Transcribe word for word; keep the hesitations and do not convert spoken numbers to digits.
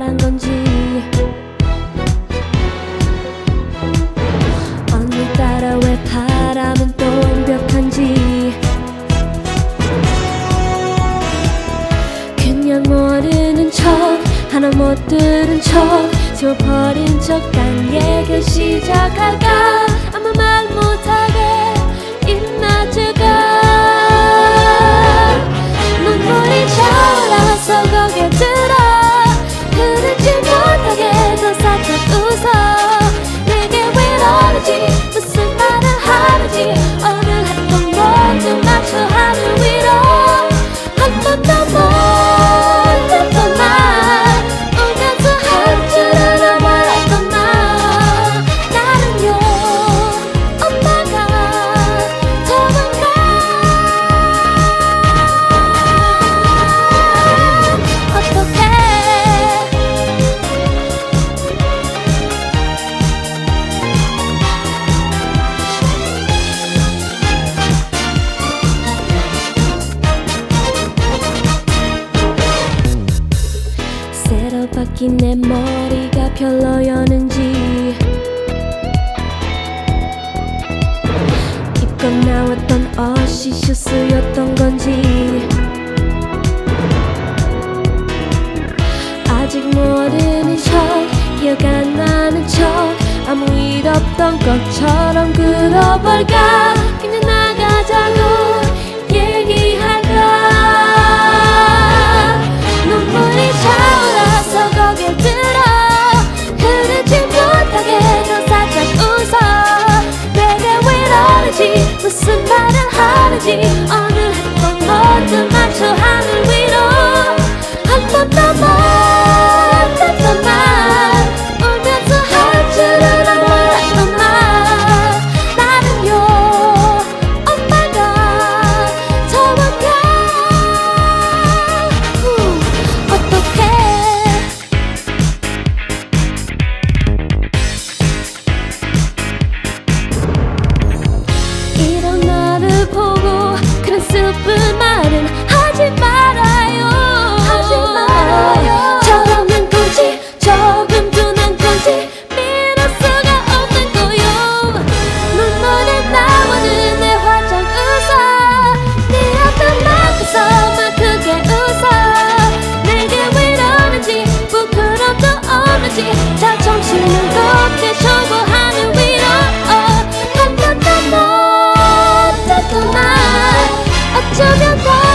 말한 건지 오늘따라 왜 바람은 또 완벽한지 그냥 모르는 척 하나 못 들은 척 지워버린 척 딴 얘기 시작할까 아무 말 못하게 입 놔줄까 눈물이 차올라서 고개 들어 흐르지 못하게 더 살짝 웃어 내게 왜 이러는지 무슨 말을 하는지 오늘 했던 모두 맞춰 하늘 위로 한 번도 못했던 말 울면서 할 줄 알아 몰랐던 나 나는요 엄마가 도망가 어떡해 새로 바뀐 내 머리가 별로였는지 입고 나왔던 옷이 실수였던 건지 아직 모르는 척 기억 안 나는 척 아무 일 없던 것처럼 굴어볼까 그냥 나가자고 얘기할까 눈물이 차올라서 고개 들어 흐르지 못하게 더 살짝 웃어 내게 왜 이러는지 무슨 말을 하는지 오늘 했던 모두 맞춰 하늘 위로 한 번도 못했던 말 울면서 할 줄은 몰랐던 나 나는요 엄마가 도망가 어떡해 이런 나를 보고 그런 슬픈 말은 하지 말아요 하지 말아요 저러는 건지 조금 둔한 건지 믿을 수가 없는 거요 눈물에 나오는 내 화장 웃어 네 앞에 막혀서만 크게 웃어 내게 왜 이러는지 부끄럼도 없는지 자존심은 높게 초보하는 위로 한 번도 못했던 날 어쩌면 더